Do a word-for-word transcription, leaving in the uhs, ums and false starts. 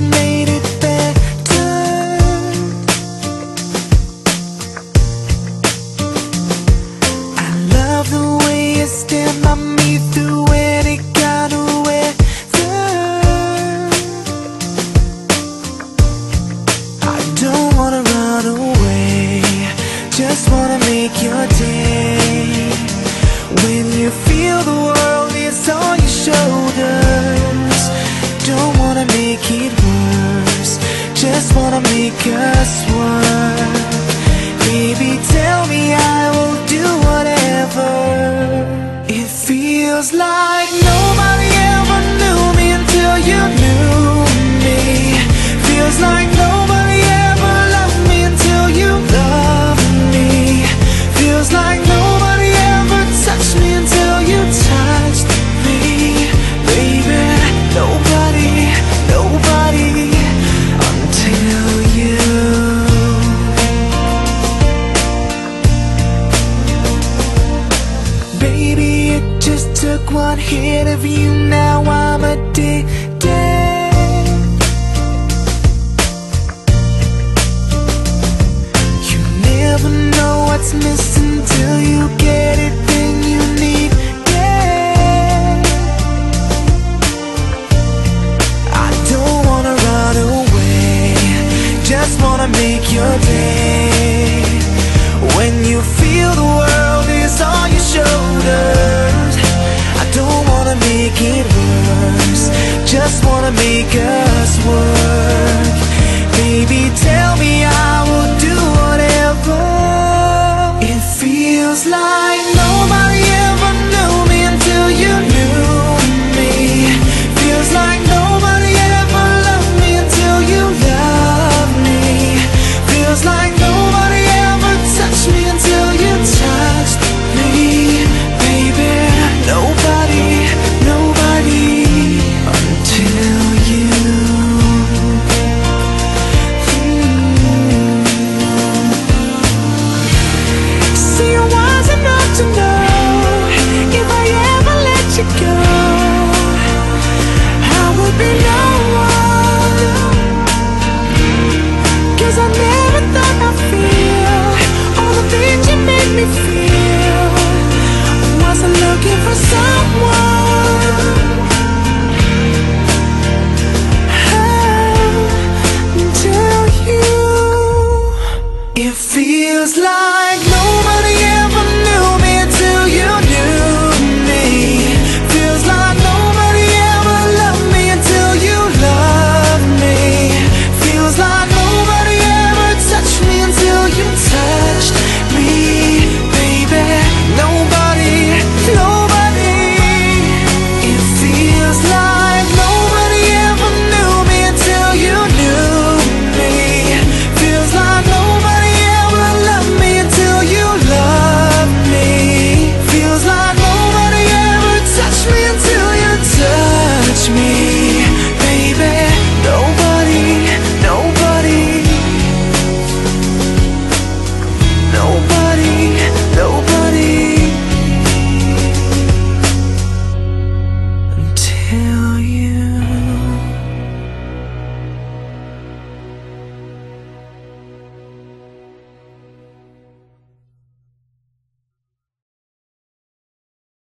made it better. I love the way you stand by me through any kind of weather. I don't wanna run away, just wanna make your day. When you feel the world is on your shoulders, don't wanna make it worse, just wanna make us work. Baby, tell me, I will do whatever. It feels like nobody ever knew me until you knew me. Feels like nobody ever loved me until you loved me. Feels like nobody ever touched me until you touched me. Baby, nobody, nobody until you. Baby, it just took one hit of you, now I'm addicted. You never know what's missing till you get it, then you need it. I don't wanna run away, just wanna make your day. When you feel the world is on your shoulders, I don't wanna make it worse, just wanna make us